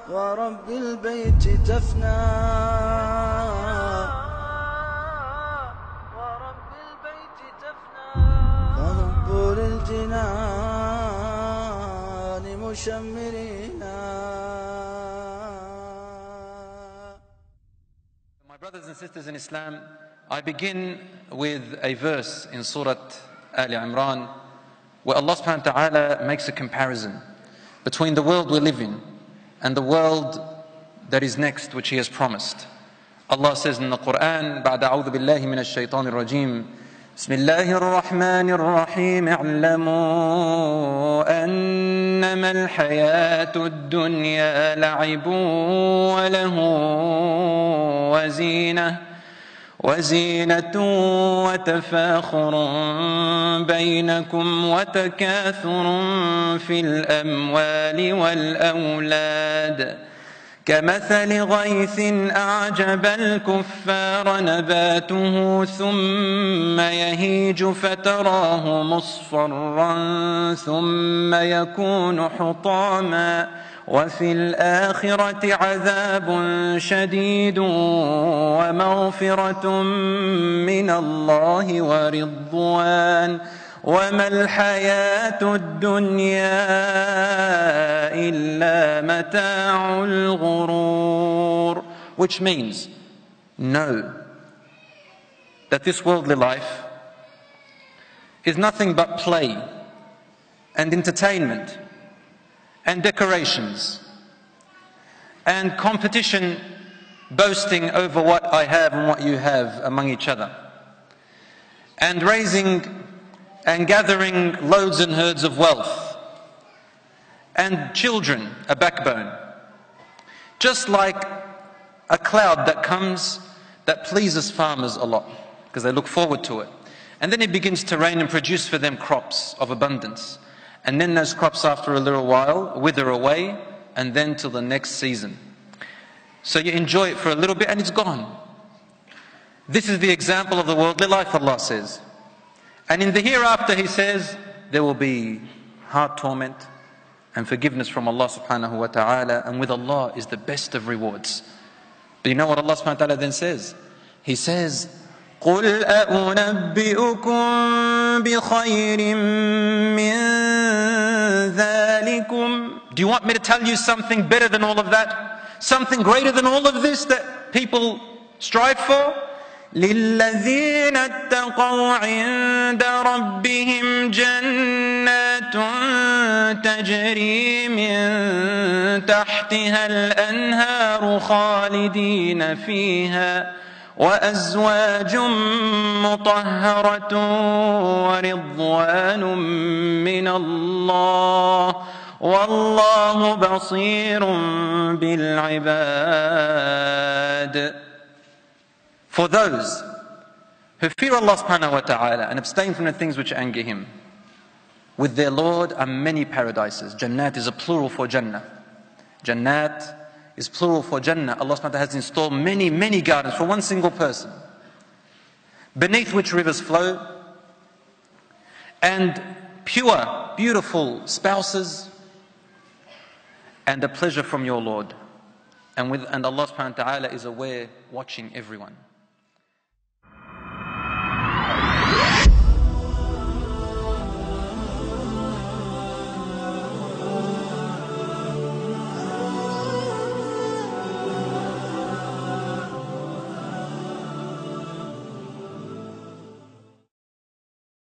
ورب البيت تفنى فهبوا للجنان مشمرين. My brothers and sisters in Islam, I begin with a verse in Surah Ali Imran where Allah subhanahu wa ta'ala makes a comparison between the world we live in and the world that is next, which He has promised. Allah says in the Quran, بعد أعوذ بالله من الشيطان الرجيم, بسم الله الرحمن الرحيم, اعلموا أنما الحياة الدنيا لعب وله وزينة وتفاخر بينكم وتكاثر في الأموال والأولاد كمثل غيث أعجب الكفار نباته ثم يهيج فتراه مصفرا ثم يكون حطاما وفي الآخرة عذاب شديد ومغفرة من الله ورضوان وما الحياة الدنيا إلا متاع الغرور. Which means, know that this worldly life is nothing but play and entertainment and decorations and competition, boasting over what I have and what you have among each other, and raising and gathering loads and herds of wealth, and children a backbone, just like a cloud that comes that pleases farmers a lot because they look forward to it, and then it begins to rain and produce for them crops of abundance. And then those crops after a little while wither away, and then till the next season. So you enjoy it for a little bit and it's gone. This is the example of the worldly life, Allah says. And in the hereafter, He says, there will be heart torment and forgiveness from Allah subhanahu wa ta'ala, and with Allah is the best of rewards. But you know what Allah subhanahu wa ta'ala then says? He says, قُلْ أَأُنَبِّئُكُمْ بِخَيْرٍ مِّن ذَلِكُمْ. Do you want me to tell you something better than all of that? Something greater than all of this that people strive for? لِلَّذِينَ اتَّقَوْا عِندَ رَبِّهِمْ جَنَّاتٌ تَجْرِي مِن تَحْتِهَا الْأَنْهَارُ خَالِدِينَ فِيهَا وأزواج مطهرة ورضوان من الله والله بصير بالعباد. For those who fear Allah subhanahu wa ta'ala and abstain from the things which anger Him, with their Lord are many paradises. Jannat is a plural for Jannah. Jannat is plural for Jannah. Allah subhanahu wa ta'ala has installed many, many gardens for one single person, beneath which rivers flow, and pure, beautiful spouses, and a pleasure from your Lord. And Allah subhanahu wa ta'ala is aware, watching everyone.